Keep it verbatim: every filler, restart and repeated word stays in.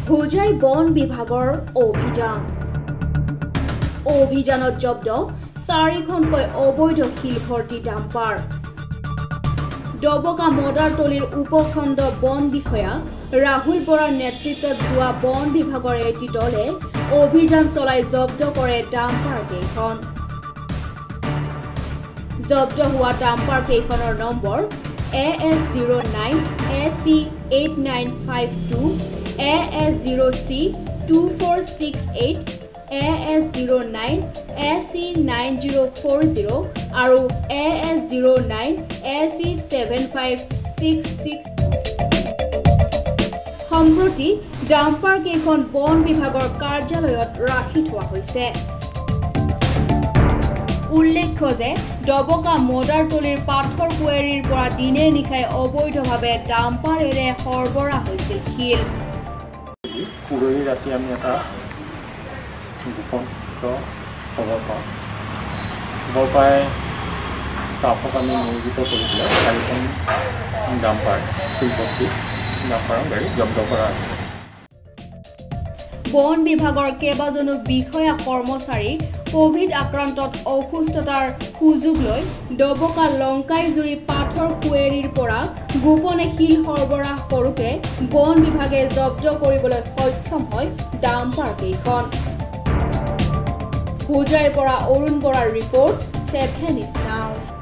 হোজাই বন বিভাগৰ অভিযান অভিযানত জব্দ চাৰিখনকৈ অবৈধ শিলভৰ্তি ডাম্পাৰ ডবকা মদাৰতলিৰ উপখণ্ড বন বিষয়া ৰাহুল বৰাৰ নেতৃত্বত যোৱা বন বিভাগৰ এটি দলে অভিযান চলাই জব্দ কৰে ডাম্পাৰ কেইখন জব্দ হোৱা ডাম্পাৰ কেইখনৰ number A S zero nine A C eight nine five two A S zero C two four six eight A S zero nine A C nine zero four zero আৰু A S zero nine A C seven five six six সম্প্ৰতি dumper কেইখন বন বিভাগৰ কাৰ্যালয়ত ৰাখি থোৱা হৈছে উল্লেখ্য যে ডবকা মদাৰতলিৰ পাথৰ কুৱেৰীৰ পৰা দিনে নিশাই অবৈধভাৱে ডাম্পাৰেৰে সৰবৰাহ হৈছিল শিল পুৰহি ৰাতি আমি এটা গোপন খবৰ পাওঁ খবৰ পাই ষ্টাফক আমি নিয়োজিত কৰি পেলাই চাৰিখন ডাম্পাৰ শিলভৰ্তি ডাম্পাৰৰ গাড়ী জব্দ কৰা হৈছে বন বিভাগৰ কেইবাজনো বিষয়া কৰ্মচাৰী কোভিড আক্ৰান্তত অসুস্থতাৰ সুযোগ লৈ ডবকা লংকাইজুৰি পাথৰ কুৱেৰীৰ পৰা গোপনে শিল সৰবৰাহ কৰোঁতে বন বিভাগে জব্দ কৰিবলৈ সক্ষম হয় ডাম্পাৰ কেইখন হোজাইৰ পৰা অৰুণ বৰাৰ ৰিপৰ্ট সেভেন ইজ নাও